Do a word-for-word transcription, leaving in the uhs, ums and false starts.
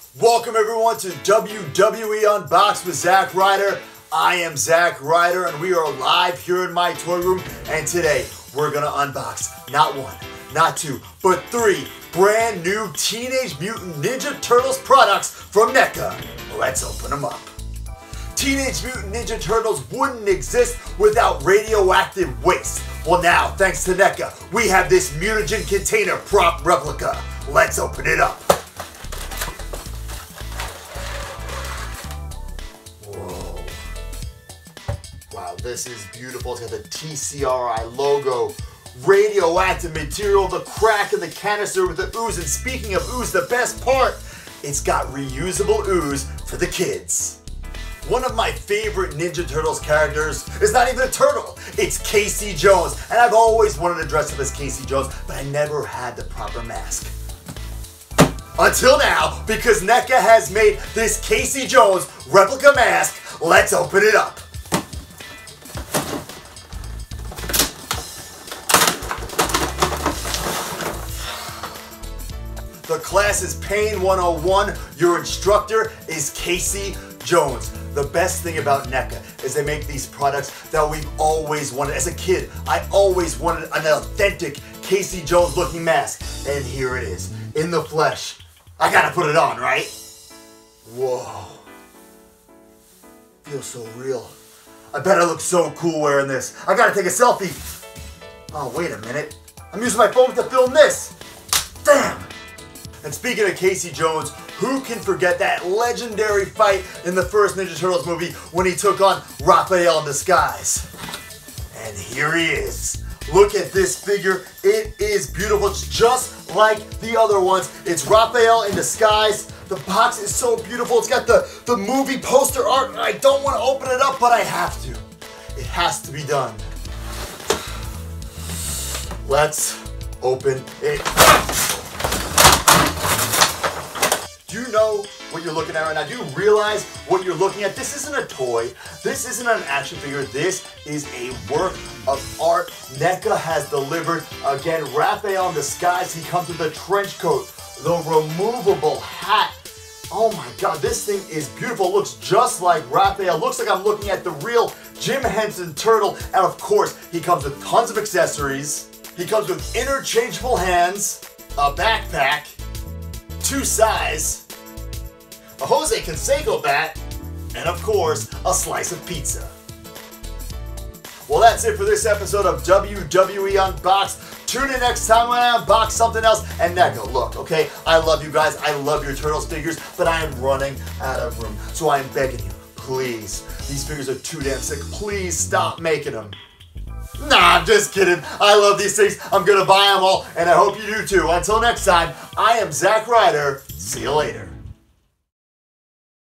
Welcome everyone to W W E Unboxed with Zack Ryder. I am Zack Ryder and we are live here in my toy room, and today we're gonna unbox not one, not two, but three brand new Teenage Mutant Ninja Turtles products from NECA. Let's open them up. Teenage Mutant Ninja Turtles wouldn't exist without radioactive waste. Well now, thanks to NECA, we have this mutagen container prop replica. Let's open it up. Whoa. Wow, this is beautiful. It's got the T C R I logo, radioactive material, the crack in the canister with the ooze, and speaking of ooze, the best part, it's got reusable ooze for the kids. One of my favorite Ninja Turtles characters is not even a turtle, it's Casey Jones, and I've always wanted to dress up as Casey Jones, but I never had the proper mask. Until now, because NECA has made this Casey Jones replica mask. Let's open it up. The class is Pain one oh one. Your instructor is Casey Jones. The best thing about NECA is they make these products that we've always wanted. As a kid, I always wanted an authentic Casey Jones looking mask. And here it is, in the flesh. I gotta put it on, right? Whoa. Feels so real. I bet I look so cool wearing this. I gotta take a selfie. Oh, wait a minute. I'm using my phone to film this. Damn. And speaking of Casey Jones, who can forget that legendary fight in the first Ninja Turtles movie when he took on Raphael in disguise? And here he is. Look at this figure. It is beautiful. It's just like the other ones. It's Raphael in disguise. The box is so beautiful. It's got the, the movie poster art. I don't want to open it up, but I have to. It has to be done. Let's open it up. Do you know what you're looking at right now? Do you realize what you're looking at? This isn't a toy. This isn't an action figure. This is a work of art. NECA has delivered. Again, Raphael in disguise. He comes with the trench coat, the removable hat. Oh my God, this thing is beautiful. It looks just like Raphael. Looks like I'm looking at the real Jim Henson Turtle. And of course, he comes with tons of accessories. He comes with interchangeable hands, a backpack, two size, a Jose Canseco bat, and of course, a slice of pizza. Well, that's it for this episode of W W E Unboxed. Tune in next time when I unbox something else. And NECA, look, okay, I love you guys, I love your Turtles figures, but I am running out of room. So I'm begging you, please, these figures are too damn sick, please stop making them. Nah, I'm just kidding. I love these things. I'm gonna buy them all, and I hope you do too. Until next time, I am Zack Ryder. See you later.